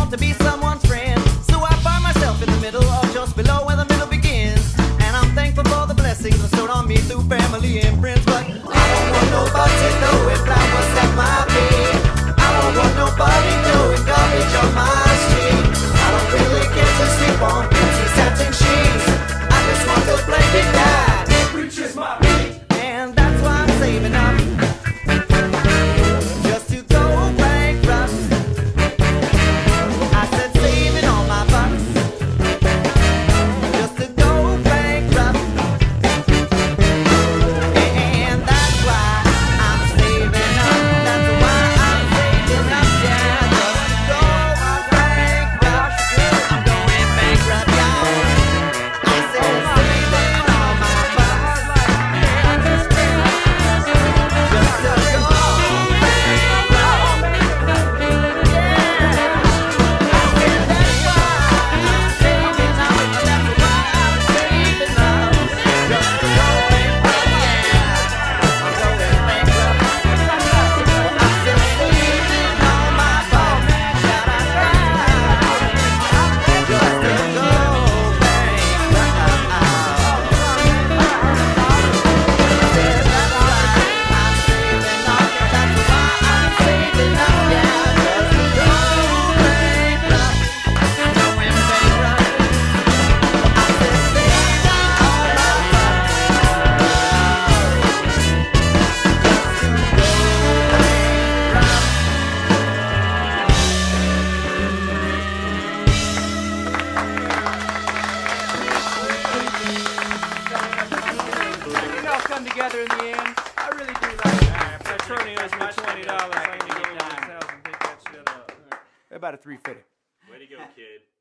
want to be someone's friend. So I find myself in the middle or just below where the middle begins. And I'm thankful for the blessings bestowed on me through family and friends. But I don't want nobody to know if flowers at my feet. I don't want nobody doing garbage on my street. I don't really get to sleep on empty satin sheets. I just want to play big dad. Preacher's my beat. And that's why I'm saving up just to go bankrupt. I said saving all my bucks just to go bankrupt. And that's why I'm saving up. That's why I'm saving up, yeah. Just to go bankrupt. I'm going bankrupt, y'all. I said saving all my bucks just to go together in the end. I really do like it. My attorney owes me $20. I need to go to his house and pick that shit up. About a $350. Way to go, kid.